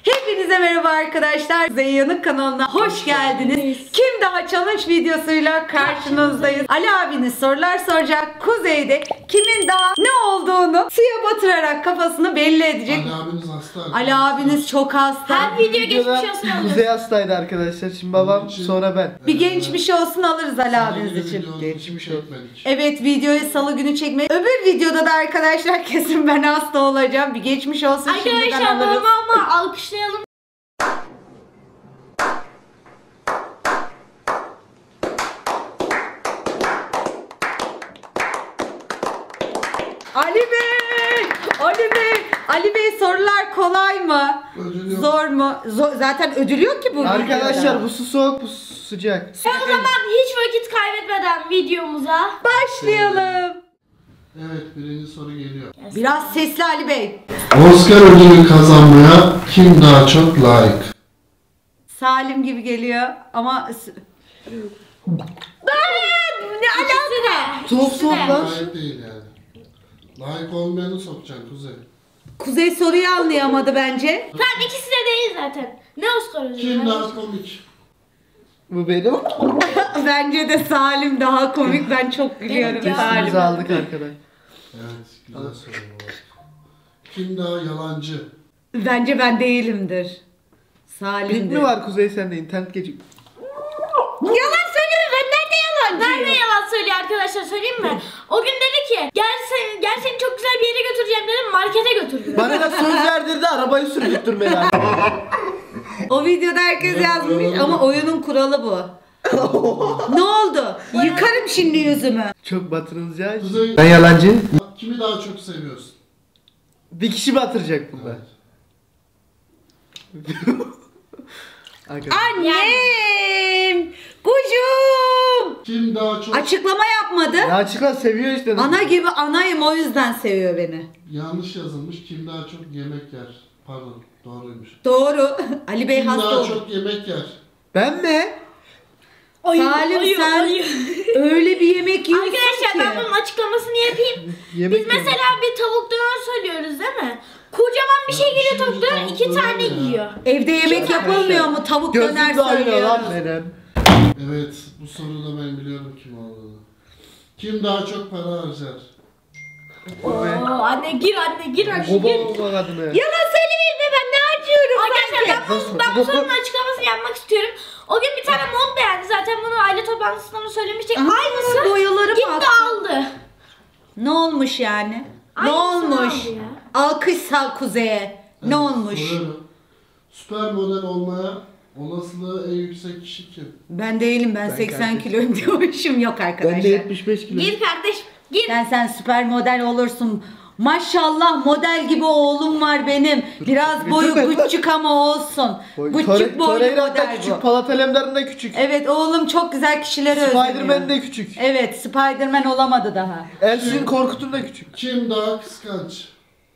Hepinize merhaba arkadaşlar. Kuzey Yanık kanalına hoş geldiniz. Kim Daha Challenge videosuyla karşınızdayız. Ali abiniz sorular soracak. Kuzey'de kimin daha ne olduğunu suya batırarak kafasını belli edecek. Ali abiniz hasta. Ali abiniz çok hasta. Her video geçmiş olsun alırız. Kuzey hastaydı arkadaşlar. Şimdi babam sonra ben. Bir geçmiş olsun alırız Ali abiniz için. Geçmiş olsun. Evet, videoyu salı günü çekmeyi. Öbür videoda da arkadaşlar kesin ben hasta olacağım. Bir geçmiş olsun şimdiden Arkadaşlar alırız. ama alkışlayalım. Ali Bey! Ali Bey! Ali Bey, sorular kolay mı? Ödül yok. Zor mu? Zaten ödül yok ki bu Arkadaşlar videoda. bu su soğuk, bu su sıcak. O zaman hiç vakit kaybetmeden videomuza Başlayalım. Evet, birinci soru geliyor. Biraz sesli Ali Bey. Oscar ödülü kazanmaya kim daha çok layık? Salim gibi geliyor ama... Ne alaka? Soğuk soğuk lan. Layık değil yani. Layık olmayanı sokacaksın Kuzey. Kuzey soruyu anlayamadı bence. Tamam, ikisi de değil zaten. Ne Oscar ödülü? Kim daha komik? Bu benim. Bence de Salim daha komik. Ben çok gülüyorum Ya. Salim. Biz aldık arkadaş. Evet, güzel soru bu. Kim daha yalancı? Bence ben değilimdir. Pink Salim'dir. mi var Kuzey sende? İnternet gecik. Yalan söyleme, ben nerede yalancıyım? Ben de yalan söylüyor arkadaşlar, söyleyeyim mi? O gün dedi ki gel seni çok güzel bir yere götüreceğim dedim, markete götürdü. Bana da söz verdirdi, arabayı sürdürtmedi. O videoda herkes yazmış ama oyunun kuralı bu. Ne oldu? Yıkarım şimdi yüzümü. Çok batırılacak. Kuzey, Ben yalancı. kimi daha çok seviyorsun? Bir kişi batıracak burada. Arkadaşlar. Annem! Kuşum! Kim daha çok... Açıklama yapmadı. Ya açıkla seviyor işte. Ana gibi anayım, o yüzden seviyor beni. Yanlış yazılmış. Kim daha çok yemek yer? Pardon, doğruymuş. Doğru. Ali Bey Kim hasta daha oldu. çok yemek yer? Ben mi? Salim sen öyle bir yemek yiyorsun Arkadaşlar ki. ben bunun açıklamasını yapayım. Yemek Biz mesela bir tavuk döner söylüyoruz değil mi? Kocaman bir şey geliyor, tavuk döner 2 tane yiyor. Evde yemek yapılmıyor mu? Tavuk döner Gözüm doyuyor söylüyoruz. lan benim. Evet, bu soruda ben biliyorum kim olduğunu. Kim daha çok para harcar? O be. Oo, anne gir aşkım Baba gir. baba kadını. Yalan söylemeyin be, ben ne harcıyorum Arkadaşlar sanki? ben bu sorunun açıklamasını yapmak istiyorum. O gün bir tane mont beğendi, zaten bunu aile toplantısında mı söylemiştik. Aha, Aynısı boyaları gitti baktı. aldı. Ne olmuş yani? Ne Aynısını olmuş? aldı ya. Alkış sal Kuzey'e. Ne olmuş? Soruyorum. Süper model olmaya olasılığı en yüksek kişi kim? Ben değilim, ben Ben 80 kardeşim. kiloyum diyormuşum, yok arkadaşlar. Ben de 75 kilo. Gir kardeş gir. Sen süper model olursun. Maşallah model gibi oğlum var benim. Biraz boyu küçük ama olsun. Küçük boylu Torreira'da model küçük, bu. Polat Alemdar'ın da küçük. Evet oğlum çok güzel kişileri Spiderman özlüyor. de küçük. Evet, Spiderman olamadı daha. Elsin Korkut'un da küçük. Kim daha kıskanç?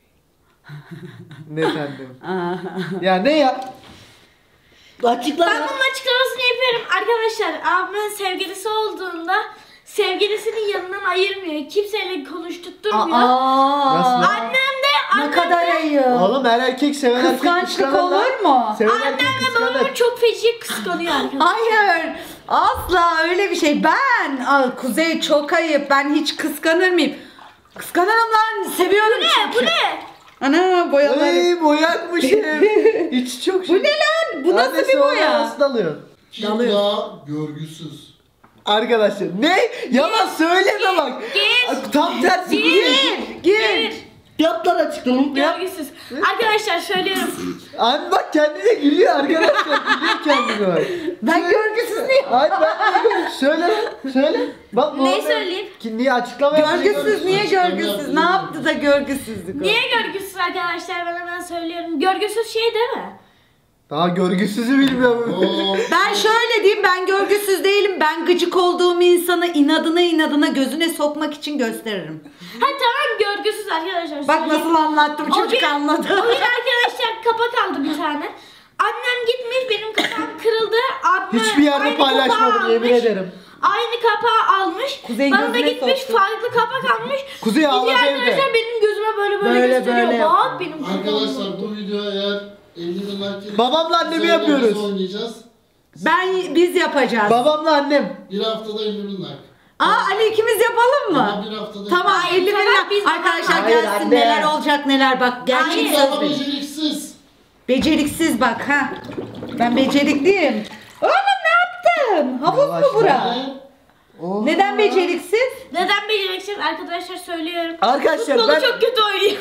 Ne efendim? Ya ne ya? Açıkla Ben ya. bunun açıklamasını yapıyorum. Arkadaşlar abimin sevgilisi olduğunda sevgilisinin yanından ayırmıyor. Kimseyle konuşturtmuyor. Nasıl? Annem de Ne kadar ayıp. Oğlum her erkek seven erkek Kıskançlık kıskanır lan. olur mu? Seven erkek annemle kıskanır. babamı çok feci kıskanıyor arkadaşlar. Hayır. Asla öyle bir şey. Kuzey çok ayıp. Ben hiç kıskanır mıyım? Kıskanırım lan. Seviyorum çünkü. Bu ne? Ana boyaları. Ey boyakmış ev. İçi çok şey. Bu ne lan? Bu nasıl bir boya? Nasıl dalıyor? Kim Dalıyor. daha görgüsüz? Arkadaşlar ne? Yalan söyleme bak. Gir. Tam tersi Gir. Yap lan açıklamamı yap. Görgüsüz. Arkadaşlar söylüyorum. Abi bak kendine gülüyor arkadaşlar. Gülüyor kendine bak. Ben görgüsüz değilim. Hayır ben de söyle lan. Söyle. Bak bu Neyi arada- söyleyeyim? Niye açıklama yapıyorsun? Görgüsüz niye görgüsüz? Ne yaptı da görgüsüzlük o? Niye görgüsüz arkadaşlar, ben hemen söylüyorum. Görgüsüz şey değil mi? Daha görgüsüzü bilmiyorum. Oo, Ben şöyle diyeyim, ben görgüsüz değilim. Ben gıcık olduğum insanı inadına gözüne sokmak için gösteririm. Ha tamam, görgüsüz arkadaşlar. Bak nasıl anlattım, O çocuk gün- anladı. O gün arkadaşlar kapak aldı bir tane. Annem gitmiş, benim kapağım kırıldı. Abime Hiçbir yerde aynı paylaşmadım kapağı yemin almış. ederim. Aynı kapağı almış. Kuzey Bana da gözüne gitmiş soktu. farklı kapak almış. Kuzey ağladı Gidiyor evde. arkadaşlar benim gözüme böyle Böyle gösteriyor. böyle Bak benim kapağım arkadaşlar oldu. bu video eğer 50 bin like. Babamla annemi yapıyoruz. Oynayacağız. Biz yapacağız. Babamla annem. Bir haftada 50 bin like. Ali ikimiz yapalım mı? Ama bir haftada. Tamam, 50 bin biz arkadaşlar Hayır, gelsin, anne. neler olacak neler, bak gerçek Hayır. söz Ama benim. beceriksiz. Beceriksiz bak ha. Ben becerikliyim. Oğlum ne yaptın? Havuz mu Yavaş bura? Ne? Oha. Neden beceriksiz? Neden beceriksiz arkadaşlar söylüyorum. Arkadaşlar Futbolu ben... çok kötü oynuyor.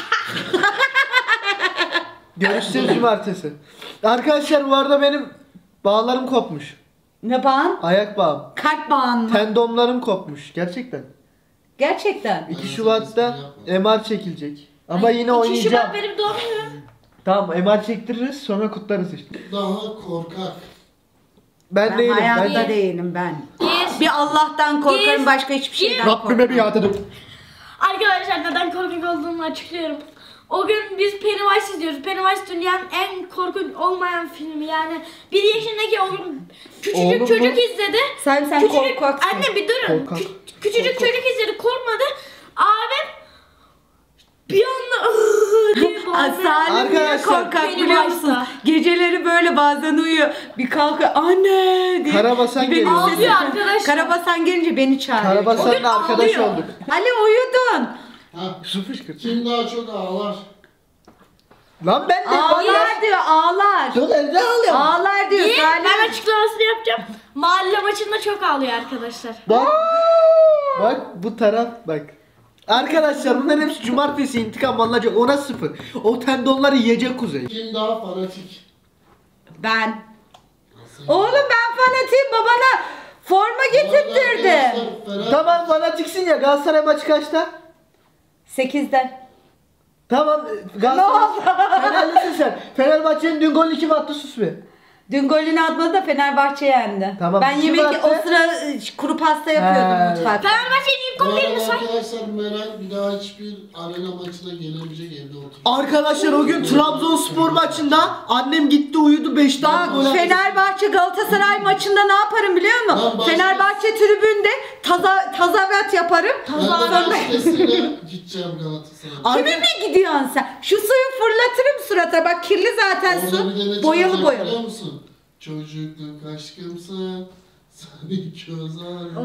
Görüşürüz cumartesi. Arkadaşlar bu arada benim bağlarım kopmuş. Ne bağın? Ayak bağım. Kalp bağın mı? Tendonlarım kopmuş. Gerçekten. Gerçekten. 2 Şubat'ta MR çekilecek. Ama yine 2 oynayacağım. Şubat benim doğum günüm. Tamam MR çektiririz sonra kutlarız işte. Daha korkak. Ben değilim. hayatta Ben değilim ben. Yes. Bir Allah'tan korkarım, Yes. başka hiçbir şeyden Rabbime korkmam. biat edip. Arkadaşlar neden korkak olduğumu açıklıyorum. O gün biz Pennywise izliyoruz. Pennywise dünyanın en korkunç olmayan filmi yani. 1 yaşındaki oğlum küçücük Oğlum mu? çocuk izledi. Sen Küçücük, korkaksın. anne bir durun. Korkak. Küçücük çocuk izledi, korkmadı. Abim bir anda diye bağırdı. Salim niye Arkadaşlar, korkak benim biliyor musun? hasta. Geceleri böyle bazen uyuyor. Bir kalkıyor anne diye. Karabasan Beni geliyor. sesi- Ağlıyor arkadaşlar. Karabasan gelince beni çağırıyor. O gün Karabasan'la arkadaş ağlıyor. olduk. Ali uyudun. Ha. Su fışkırt. Kim daha çok ağlar? Lan ben de Ağlar diyor, ağlar. Dur evde ağlıyorum. Ağlar diyor Niye? Salim. Ben açıklamasını yapacağım. Mahalle maçında çok ağlıyor arkadaşlar. Bak. Bak bu taraf bak. Arkadaşlar bunların hepsi cumartesi intikam alınacak 10'a 0. O tendonları yiyecek Kuzey. Kim daha fanatik? Ben. Oğlum ben fanatiyim, babana forma getirtirdi. Arkadaşlar, Ferhat- Tamam fanatiksin ya Galatasaray maçı kaçta? 8'de. Tamam Galatasaray. Fenerlisin sen. Fenerbahçe'nin dün golünü kim attı sus be. Dün golünü atmadı da Fenerbahçe yendi. Tamam, Ben kim yemek attı? o sıra kuru pasta yapıyordum He. mutfakta. Fenerbahçe'nin ilk Bu gollerini arada say. arkadaşlar Meral bir daha hiçbir arena maçına gelemeyecek, evde oturuyor. Arkadaşlar o gün Trabzonspor maçında annem gitti uyudu 5 tane gol attı. Fenerbahçe Galatasaray maçında ne yaparım biliyor musun? Lan başka- Fenerbahçe tribünde tazavat yaparım. Ben de başkasıyla gideceğim Galatasaray'a. Kiminle gidiyorsun sen? Şu suyu fırlatırım surata, bak kirli zaten Orada su. bir de ne Boyalı çalacak boyalı. biliyor musun? Çocukluk aşkımsın, seni çözer.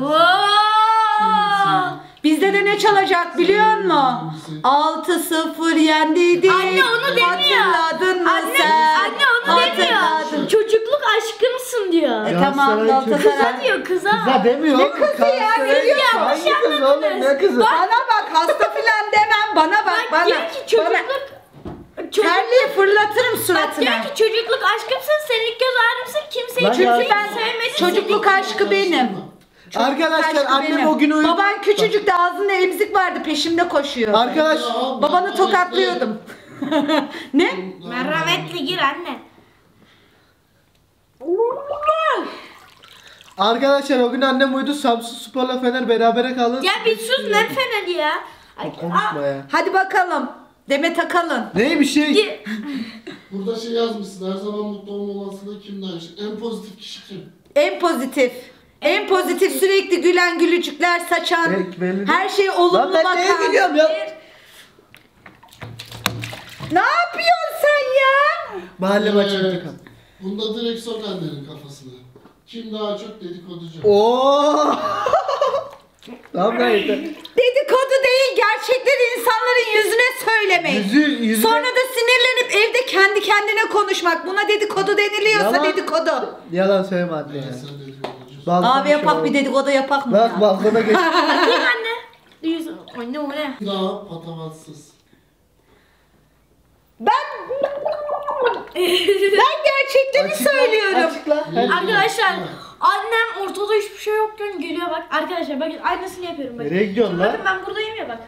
Oo! Bizde de ne çalacak biliyor musun? 6-0 yendiydik. Anne onu demiyor. Hatırladın mı Anne, sen? anne onu demiyor. Hatırladım. Çocukluk aşkımsın diyor. Tamam Galatasaray. Kıza diyor kıza. Kıza demiyor oğlum. kızı ya, Galatasaray ne diyor? diyor. Hangi kız oğlum ne kızı? Bana bak, hasta filan demem, bana bak bana. Diyor ki çocukluk. Terliği fırlatırım Bak suratına. diyor ki çocukluk aşkımsın, senin ilk göz ağrımsın, kimseyi Lan çünkü ya- ben sevmedim. Çocukluk aşkı benim. Arkadaşlar Aşkı annem benim. o gün uyudu. Baban küçücük de ağzında emzik vardı, peşimde koşuyor. Arkadaş Babanı tokatlıyordum. Ne? Merhametli gir anne. Arkadaşlar o gün annem uyudu Samsunspor'la Fener berabere kaldı. Ya bir sus ne feneri ya. Ay, Konuşma ya. Hadi bakalım. Demet Akalın. Ne bir şey? Gir. Burada şey yazmışsın, her zaman mutlu olma olasılığı kimden? En pozitif kişi kim? En pozitif. En pozitif, sürekli gülen, gülücükler saçan, Evet, belli. her şey Lan olumlu ben neye bakan. gülüyorum ya? Ne yapıyorsun sen ya? Mahalle maçı Evet. intikam. Bunda direkt sok annenin kafasına. Kim daha çok dedikoducu? Oo. Tamam lan yeter. Dedikodu değil, gerçekleri insanların yüzüne söylemek. Yüzüne- Sonra da sinirlenip evde kendi kendine konuşmak. Buna dedikodu deniliyorsa Yalan. dedikodu. Yalan söyleme anne Evet, ya. sen dedikoducusun. Balkona Abi yapak, bir dedikodu yapak mı ya? Bak balkona geç. Bakayım anne. Diyorsun. Anne o ne? Kim daha patavatsız? Ben gerçekleri söylüyorum. Açıkla. Arkadaşlar Evet. annem ortada hiçbir şey yokken geliyor bak. Arkadaşlar bakın aynısını yapıyorum bak. Nereye gidiyorsun Bakın lan? ben buradayım ya bak.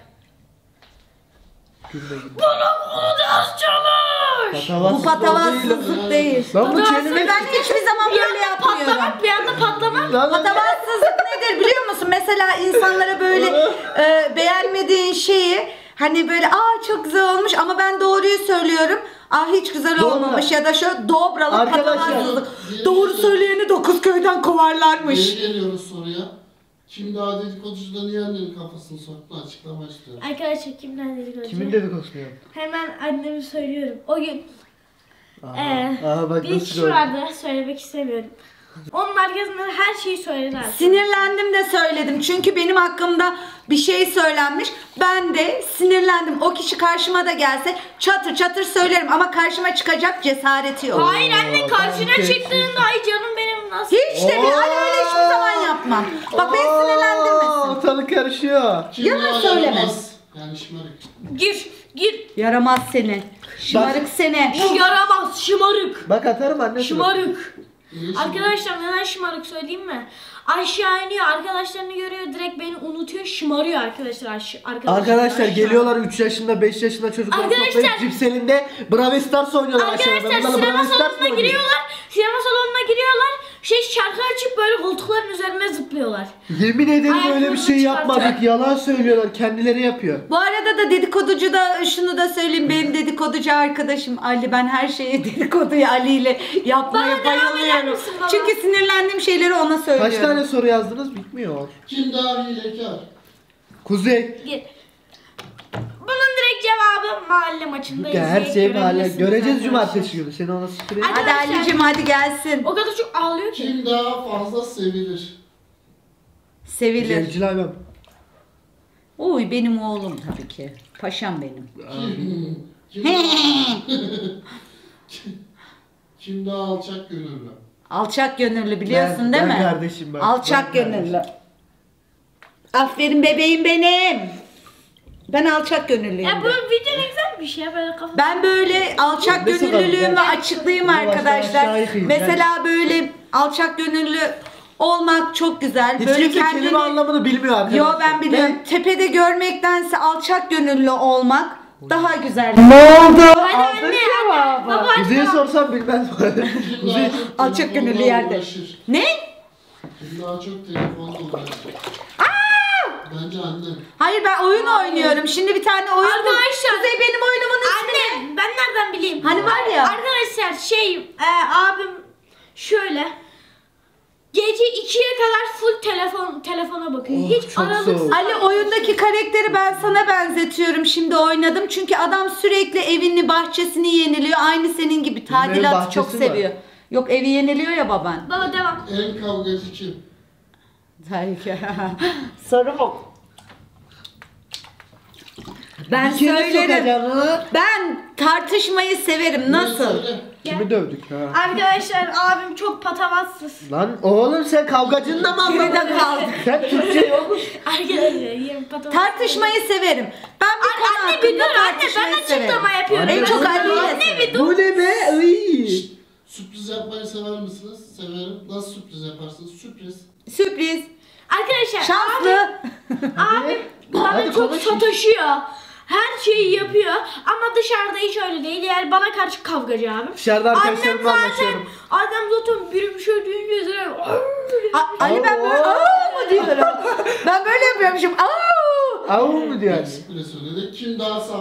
Gülme gülme. Bana bunu ders çalış. Bu patavatsızlık değil. Lan bu Patavatsız kelime... Ben hiçbir zaman Bir böyle anda yapmıyorum. patlamak, bir anda patlamak. Lan lan- Patavatsızlık nedir biliyor musun? Mesela insanlara böyle beğenmediğin şeyi hani böyle çok güzel olmuş ama ben doğruyu söylüyorum. Hiç güzel Dobra. olmamış ya da şu dobralık Arkadaşlar, patavatsızlık. Doğru söyleyeni 9 köyden kovarlarmış. Geri geliyoruz soruya. Kim daha dedikoducu da niye annenin kafasını soktu? Açıklama istiyorum. Arkadaşlar kimden dedik hocam? Kimin dedikodusunu yaptın? Hemen annemi söylüyorum. O gün Bak Bir nasıl kişi gördün. vardı, söylemek istemiyorum. Onun arkasında her şeyi söyledi artık. Sinirlendim de söyledim. Çünkü benim hakkımda bir şey söylenmiş. Ben de sinirlendim. O kişi karşıma da gelse çatır çatır söylerim. Ama karşıma çıkacak cesareti yok. Hayır anne, karşına ben çıktığında ay canım benim nasıl? Hiç de bir Ali öyle hiçbir zaman yapmam. Bak beni sinirlendirmesin. Ortalık karışıyor. Kim Yalan daha söyleme. yaramaz? Yani şımarık. Gir. Yaramaz seni. Şımarık seni. Yaramaz, şımarık. Bak atarım anne. Şımarık. İyi Arkadaşlar neden şımarık söyleyeyim mi? Aşağı iniyor, arkadaşlarını görüyor, direkt beni unutuyor, şımarıyor arkadaşlar. Arkadaşlar aşağı. geliyorlar 3 yaşında 5 yaşında çocuklar Arkadaşlar- toplayıp cips elinde Brawl Stars oynuyorlar aşağıda. Arkadaşlar Bunlarla sinema Brawl Stars mı salonuna oynuyor? giriyorlar. Sinema salonuna giriyorlar. Şarkı açıp böyle koltukların üzerine zıplıyorlar. Yemin ederim öyle bir Ayaklarını şey çıkartıyor. yapmadık. Yalan söylüyorlar. Kendileri yapıyor. Bu arada da dedikoducu da şunu da söyleyeyim. Benim dedikoducu arkadaşım Ali. Ben her şeyi dedikoduyu Ali ile yapmaya Bana devam eder bayılıyorum. misin baba? Çünkü sinirlendiğim şeyleri ona söylüyorum. Kaç tane soru yazdınız bitmiyor. Kim daha hilekar? Kuzey. Gir. Bunun direkt cevabı mahalle maçında Ya her izleyip şey mahalle. görebilirsiniz Göreceğiz arkadaşlar. cumartesi günü. Seni ona sıkırayım. Hadi. Hadi Arkadaşlar- Ali'cim hadi gelsin. O kadar çok ağlıyor ki. Kim daha fazla sevilir? Sevilir. Evcil hayvan. Oy benim oğlum tabii ki. Paşam benim. Kim daha... Kim daha alçak gönüllü? Alçak gönüllü biliyorsun Ben- değil ben mi? kardeşim ben. Alçak Ben gönüllü. Aferin bebeğim benim. Ben alçak gönüllüyüm. Ya bu video ne güzel bir şey ya, böyle kafa. Ben böyle alçak Mesela gönüllülüğümü ben- açıklayayım Yavaş yavaş arkadaşlar. aşağı yıkayım, Mesela böyle alçak gönüllü olmak çok güzel. Hiç Böyle kimse kendini... kelime anlamını bilmiyor arkadaşlar. Yo ben biliyorum. Ne? Tepede görmektense alçak gönüllü olmak daha güzel. Ne oldu? Hadi anne, anne. Baba hadi. Kuzey'e sorsam bilmez. Kim Kuzey. daha çok Alçak gönüllü telefonla yerde. uğraşır? Ne? Kim daha çok telefonla uğraşır? Bence annem. Hayır ben oyun oynuyorum. Şimdi bir tane oyun bul. Arkadaşlar- Kuzey benim oyunumun ismi ne? Anne ben nereden bileyim? Hani var ya. Arkadaşlar abim şöyle gece 2'ye kadar full telefona bakıyor. Oh, Hiç çok aralıksız. soğuk. Ali oyundaki karakteri ben sana benzetiyorum. Şimdi oynadım. Çünkü adam sürekli evini, bahçesini yeniliyor. Aynı senin gibi. Tadilatı bahçesi çok mi? seviyor. Yok evi yeniliyor ya baban. Baba devam. En kavgacı kim? Soru mu? Ben Bir kere söylerim. sokacağım ha. Ben tartışmayı severim. Nasıl? Söyle. Kimi dövdük ha? Arkadaşlar abim çok patavatsız. Lan oğlum sen kavgacını da mı anlamadın? Geride kaldık. Sen Türkçe yokmuş. Arkadaşlar yerim patavatsız. Tartışmayı severim. Ben bir konu Anne bir dur hakkında anne, ben tartışmayı açıklama severim. yapıyorum. En çok Anne Ali'yle bir dur. Bu ne be? Iy. Sürpriz yapmayı sever misiniz? Severim. Nasıl sürpriz yaparsınız? Sürpriz. Sürpriz. Arkadaşlar Şanslı. abim bana Hadi çok konuş. sataşıyor. Her şeyi yapıyor ama dışarıda hiç öyle değil. Yani bana karşı kavgacı abim. Dışarıda arkadaşlarımla Annem anlaşıyorum. Annem zaten biri bir şey deyince üzerine Ali ben böyle Oo. aa mı diyorum. Ben böyle yapıyormuşum. Aa. Avu mu diyor? Eksik bile söyledi. Kim daha saf?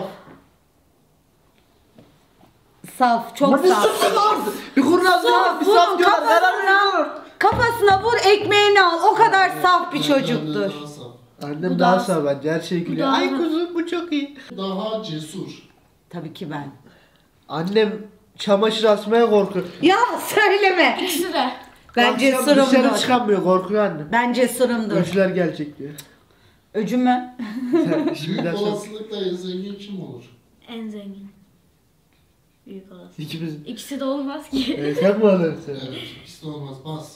Saf, çok Lan bir saf. sus lan! Bir kurnaz var, bir Vurun saf diyorlar. kafasına. Kafasına vur ekmeğini al. O kadar saf bir Bence çocuktur. annem daha saf. Annem Bu daha daha- sağ bence her şey gülüyor. daha- Ay kuzum bu çok iyi. Daha cesur. Tabii ki ben. Annem çamaşır asmaya korkuyor. Ya söyleme. ikisi de. Ben Akşam dışarı cesurumdur. çıkamıyor korkuyor annem. Ben cesurumdur. Öcüler gelecek diye. Öcü mü? Sen Büyük şimdiden sonra olasılıkla en zengin kim olur? En zengin. Büyük olasılık. ikimiz. İkisi de olmaz ki. Sen mi alırsın? Evet. İkisi de olmaz. Bas.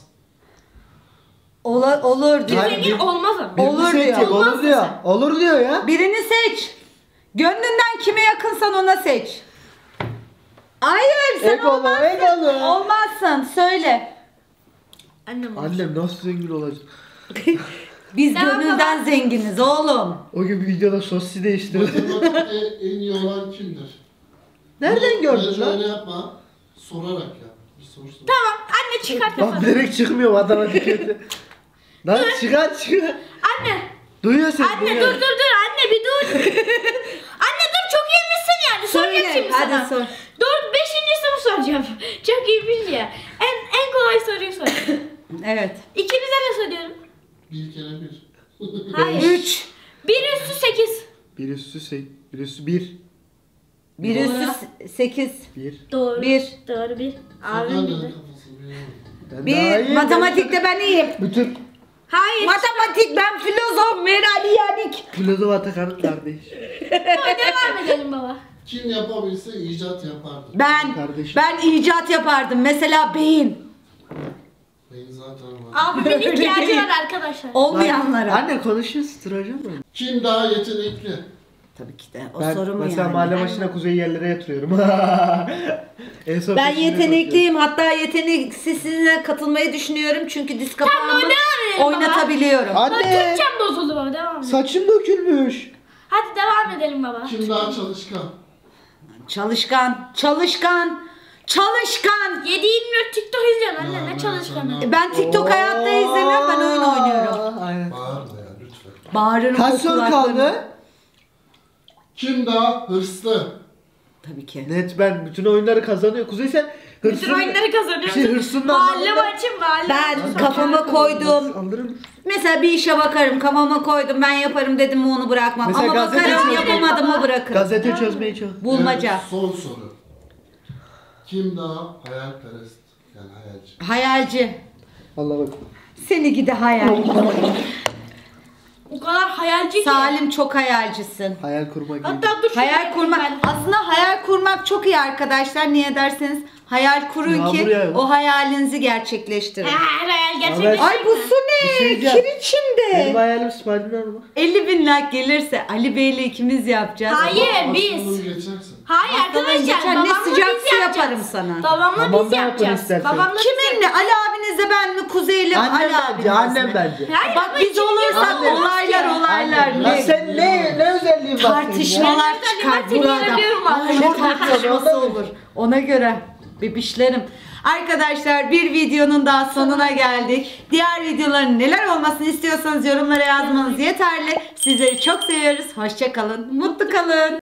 Olur diyor. Hayır, Zengin bir- olmaz ama. Birini Olur seçecek, diyor. olur diyor. Olur diyor ya. Birini seç. Gönlünden kime yakınsan ona seç. Hayır sen Egolu, olmazsın. egolu. Olmazsın söyle. Annem olur. Annem nasıl zengin olacak? Biz Devam gönülden zenginiz oğlum. O gün bir videoda sosi değiştirdi. Matematikte en iyi olan kimdir? Nereden gördün Bence lan? öyle yapma. Sorarak yap. Bir soru sor. Tamam anne çıkart Bak kafanı. direkt çıkmıyor Adana diketi. Lan çıkar çıkar. Anne. Duyuyor seni. Anne duyuyor. dur anne bir dur. Anne dur çok iyi misin yani? Soracağım Söyle, şimdi hadi sana. sor. Dur 5. soru soracağım. Çok iyi bil ya. En kolay soruyu sor. Evet. İkinize de soruyorum. Bir kere bir. Hayır. 3. 1 üstü 8. Bir üstü 1. 1 üstü 8. 1. Doğru. Bir. Doğru bir. Abi Furkan bir. dedi kafasını biliyorum. 1. Matematikte ben iyiyim. Bütün Hayır. Matematik, ben filozof, Merali Yanik. filozof Atakan'ın kardeş. Devam edelim baba. Kim yapabilse icat yapardı. Kardeşim. Ben icat yapardım. Mesela beyin. Benim zaten var. Abimin Öyle ihtiyacı değil. var arkadaşlar. Olmayanlara. Anne konuşuyor sıracağım ben. Kim daha yetenekli? Tabii ki de o Ben soru mu mesela yani? mahalle başına kuzey yerlere yatırıyorum. En son Ben peşinde yetenekliyim. Hatta yeteneksizine katılmayı düşünüyorum. Çünkü diz kapağımı devam edelim oynatabiliyorum. Baba Anne Türkçem bozuldu baba devam edelim. saçım dökülmüş. Hadi devam edelim baba. Kim daha çalışkan? Çalışkan, çalışkan, çalışkan. 7/24 TikTok izliyorsun anne ne ben çalışkanı. sana- Ben TikTok hayatta izlemiyorum. Ben oyun oynuyorum. Aynen. Bağırma ya lütfen. Bağırırım. Kaç o soru kulaklarına. kaldı? Kim daha hırslı? Tabii ki. Net ben bütün oyunları kazanıyor. Kuzey sen hırsın. Bütün oyunları kazanıyorsun. Şey, hırsından Mahalle anlamında- maçı mahalle Ben maçı. kafama koydum. Alırım. Mesela bir işe bakarım. Kafama koydum. Ben yaparım dedim mi onu bırakmam. Mesela Ama gazete bakarım çözmek. yapamadım mı bırakırım. Gazete çözmeye çalış. Bulmaca. Evet, son soru. Kim daha hayalperest? Yani hayalci. Hayalci. Allah bak. Seni gidi hayal. O kadar hayalci ki. Salim çok hayalcisin. Hayal kurmak gibi. Hatta dur Hayal şuraya kurmak. ben- Aslında hayal kurmak çok iyi arkadaşlar. Niye derseniz hayal kurun Yağmur ki yağıyor. o hayalinizi gerçekleştirin. Hayal Haber- gerçekleşecek Ay bu mi? su ne? Bir şey diyeceğim. Kir Benim içinde. hayalim Spiderman mı? 50.000 like gelirse Ali Bey'le ikimiz yapacağız. Hayır Ama biz. hastalığın geçersin. Hayır Hastalığın arkadaşlar geçer, ne babamla sıcak biz su yapacağız. yaparım sana. Babamla Babam biz da yapın yapacağız. istersen. Babamla biz Kiminle? yapacağız. Ali abinizle ben mi? Kuzey'le mi? Ali Annem abinizle bence. mi? Annem bence. Hayır, Bak ama biz ikimiz olursak yapamaz olaylar ki. olaylar. Lan Ne? sen ne özelliğin var senin ya? Tartışmalar Ben çıkar seni burada. yenebiliyorum abi. Aile Çok tartışması mutluyum. olur. Ona göre bebişlerim. Arkadaşlar bir videonun daha sonuna geldik. Diğer videoların neler olmasını istiyorsanız yorumlara yazmanız yeterli. Sizleri çok seviyoruz. Hoşça kalın. Mutlu kalın.